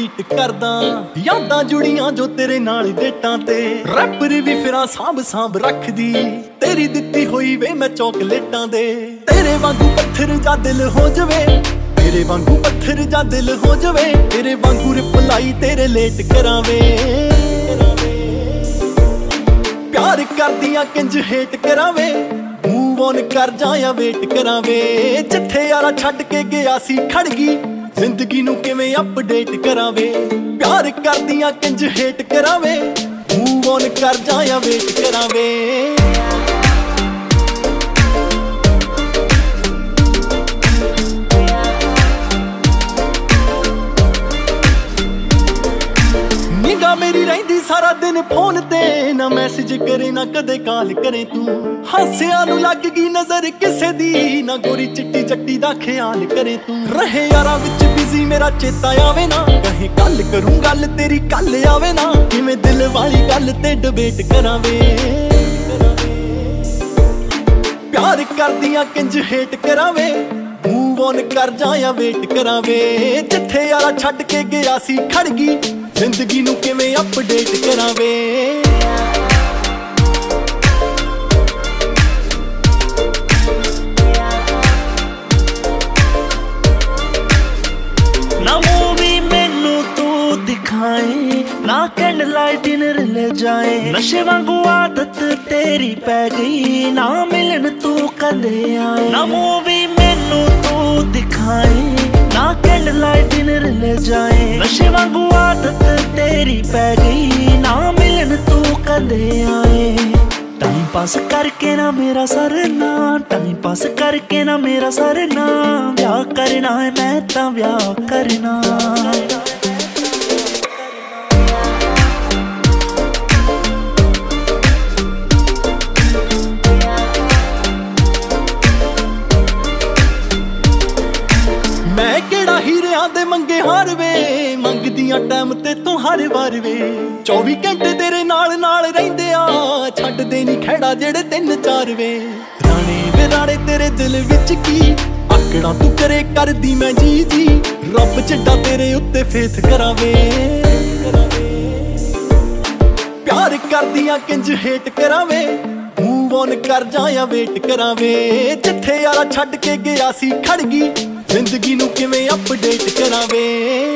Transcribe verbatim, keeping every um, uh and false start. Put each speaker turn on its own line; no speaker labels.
Delete ਕਰਦਾ। ਯਾਦਾਂ ਜੁੜੀਆਂ ਜੋ ਤੇਰੇ ਨਾਲ ਡੇਟਾਂ ਤੇ, ਰੈਪਰ ਵੀ ਫਿਰਾਂ ਸਾਂਭ ਸਾਂਭ ਰੱਖਦੀ। ਤੇਰੀ ਦਿੱਤੀ ਹੋਈ ਵੇ ਮੈਂ ਚੌਕਲੇਟਾਂ ਦੇ। ਤੇਰੇ ਵਾਂਗੂ ਪੱਥਰ ਜਾ ਦਿਲ ਹੋ ਜਵੇ, ਤੇਰੇ ਵਾਂਗੂ ਪੱਥਰ ਜਾ ਦਿਲ ਹੋ ਜਵੇ। ਤੇਰੇ ਵਾਂਗੂ ਰਿਪਲਾਈ ਤੇਰੇ ਲੇਟ ਕਰਾਵੇ। ਪਿਆਰ ਕਰਦੀਆਂ ਕਿੰਜ ਹੇਟ ਕਰਾਵੇ, ਮੂਵ ਔਨ ਕਰ ਜਾ ਜਾਂ ਵੇਟ ਕਰਾਵੇ। ਜਿੱਥੇ ਯਾਰਾ ਛੱਡ ਕੇ ਗਿਆ ਸੀ ਖੜ ਗਈ, ਜ਼ਿੰਦਗੀ ਨੂੰ ਕਿਵੇਂ ਅਪਡੇਟ ਕਰਾਵੇ। ਪਿਆਰ ਕਰਦੀਆਂ ਕਿੰਜ ਹੇਟ ਕਰਾਵੇ, ਮੂਵ ਔਨ ਕਰ ਜਾ ਜਾਂ ਵੇਟ ਕਰਾਵੇ। ਨਿਗਾਹ ਮੇਰੀ ਰਹਿੰਦੀ ਸਾਰਾ ਦਿਨ ਫੋਨ ਤੇ, ਨਾ ਮੈਸੇਜ ਕਰੇ ਨਾ ਕਦੇ ਕਾਲ ਕਰੇ ਤੂੰ। ਹਾਸਿਆਂ ਨੂੰ ਲੱਗ ਗਈ ਨਜ਼ਰ ਕਿਸੇ ਦੀ, ਨਾ ਗੋਰੀ ਚਿੱਟੀ ਚੱਟੀ ਦਾ ਖਿਆਲ ਕਰੇ ਤੂੰ। ਰਹੇ ਯਾਰਾਂ ਵਿੱਚ ਬਿਜ਼ੀ ਮੇਰਾ ਚੇਤਾ ਆਵੇ ਨਾ, ਕਹੇ ਕੱਲ ਕਰੂੰ ਗੱਲ ਤੇਰੀ ਕੱਲ ਆਵੇ ਨਾ। ਕਿਵੇਂ ਦਿਲ ਵਾਲੀ ਗੱਲ ਤੇ ਡਿਬੇਟ ਕਰਾਵੇ। ਪਿਆਰ ਕਰਦੀਆਂ ਕਿੰਜ ਹੇਟ ਕਰਾਵੇ, ਮੂਵ ਔਨ ਕਰ ਜਾ ਜਾਂ ਵੇਟ ਕਰਾਵੇ। ਜਿੱਥੇ ਯਾਰਾ ਛੱਡ ਕੇ ਗਿਆ ਸੀ ਖੜ ਗਈ, ਜ਼ਿੰਦਗੀ ਨੂੰ ਕਿਵੇਂ ਅਪਡੇਟ ਕਰਾਵੇ।
ਨਾ ਮੂਵੀ ਮੈਨੂੰ ਤੂੰ ਦਿਖਾਏ, ਨਾ ਕੈਂਡਲ ਲਾਈਟ ਡਿਨਰ ਲੈ ਜਾਏ। ਨਸ਼ੇ ਵਾਂਗੂ ਆਦਤ ਤੇਰੀ ਪੈ ਗਈ, ਨਾ ਮਿਲਣ ਤੂੰ ਕਦੇ ਆਏ। ਨਾ ਮੂਵੀ ਮੈਨੂੰ ਤੂੰ ਦਿਖਾਏ, ਨਾ ਕੈਂਡਲ ਲਾਈਟ ਡਿਨਰ ਲੈ ਜਾਏ। ਨਸ਼ੇ ਵਾਂਗੂ ਆਦਤ ਤੇਰੀ ਪੈ ਗਈ, ਨਾ ਮਿਲਣ ਤੂੰ ਕਦੇ ਆਏ। ਟਾਈਮ ਪਾਸ ਕਰਕੇ ਨਾ ਮੇਰਾ ਸਰਨਾ, ਟਾਈਮ ਪਾਸ ਕਰਕੇ ਨਾ ਮੇਰਾ ਸਰਨਾ। ਵਿਆਹ ਕਰਨਾ ਹੈ ਮੈਂ ਤਾਂ ਵਿਆਹ ਕਰਨਾ।
ਮੈਂ ਕਿਹੜਾ ਹੀਰਿਆਂ ਦੇ ਮੰਗੇ ਹਾਰ ਵੇ, ਮੰਗਦੀਆਂ ਟਾਈਮ ਤੇ ਤੂੰ ਹਰ ਵਾਰ ਵੇ। ਚੌਵੀ ਘੰਟੇ ਤੇਰੇ ਨਾਲ ਨਾਲ ਰਹਿੰਦੇ ਆ, ਛੱਡਦੇ ਨਹੀਂ ਖਹਿੜਾ ਜਿਹੜੇ ਤਿੰਨ ਚਾਰ ਵੇ। ਰਾਣੇ ਵੇ ਰਾਣੇ ਤੇਰੇ ਦਿਲ ਵਿੱਚ ਕੀ, ਆਕੜਾਂ ਤੂੰ ਕਰੇ ਕਰਦੀ ਮੈਂ ਜੀ ਜੀ। ਰੱਬ ਚੱਡਾ ਤੇਰੇ ਉੱਤੇ ਫੇਥ ਕਰਾਵੇ। ਪਿਆਰ ਕਰਦੀਆਂ ਕਿੰਜ ਹੇਟ ਕਰਾਵੇ, ਮੂਵ ਔਨ ਕਰ ਜਾ ਜਾਂ ਵੇਟ ਕਰਾਵੇ। ਜਿੱਥੇ ਯਾਰਾ ਛੱਡ ਕੇ ਗਿਆ ਸੀ ਖੜ ਗਈ, ਜ਼ਿੰਦਗੀ ਨੂੰ ਕਿਵੇਂ ਅਪਡੇਟ ਕਰਾਵੇ।